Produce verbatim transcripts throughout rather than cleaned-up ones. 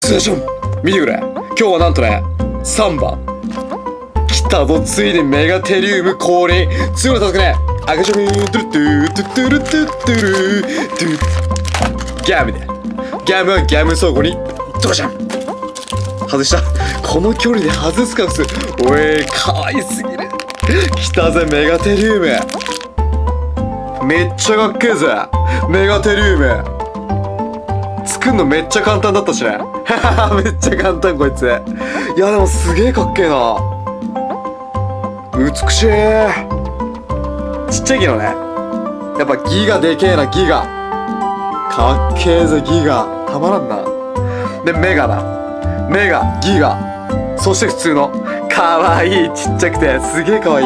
通信見てくれ。今日はなんとねさんばん来たぞ。ついにメガテリウム降臨。次のタスクね、赤ちゃんドゥルトゥトゥトゥルトゥトゥルトゥギャムでギャムはギャム倉庫にドシャン外した。この距離で外すか普通。おいかわいすぎる。来たぜメガテリウム。めっちゃかっけえぜメガテリウム。作んのめっちゃ簡単だったしね。めっちゃ簡単こいつ。いやでもすげえかっけえな。美しい。ちっちゃいけどね、やっぱギガでけえな。ギガかっけえぜ。ギガたまらんな。でメガだ。メガギガそして普通のかわいい。ちっちゃくてすげえかわい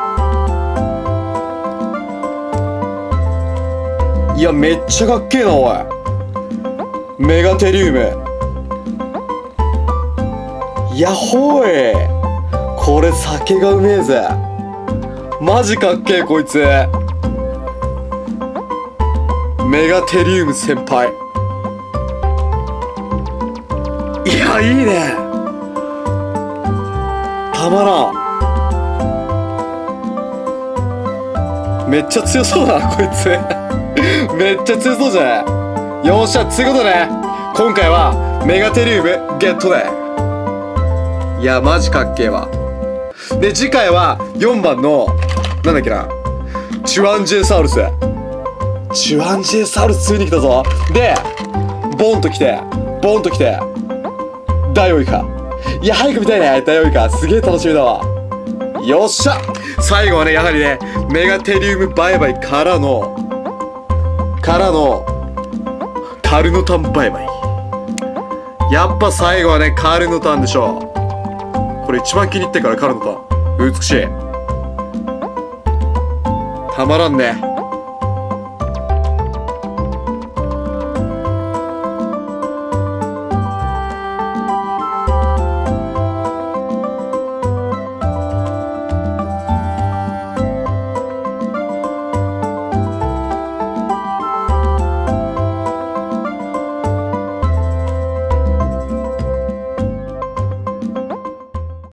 い。いやめっちゃかっけえなおい。メガテリウムやっほーい。これ酒がうめえぜ。マジかっけえこいつ。メガテリウム先輩。いやいいね。たまらん。めっちゃ強そうだなこいつ。めっちゃ強そうじゃない。よっしゃつうことでね、今回はメガテリウムゲットで。いやマジかっけえわ。で次回はよんばんのなんだっけな、チュアンジェサウルス。チュアンジェサウルスついに来たぞ。でボンと来てボンと来てダイオウイカ。いや早く見たいねダイオウイカ。すげえ楽しみだわ。よっしゃ最後はねやはりねメガテリウムバイバイからのからのカルノタンバイバイ。やっぱ最後はねカルノタンでしょ。これ一番気に入ってからカルノタン美しい。たまらんね。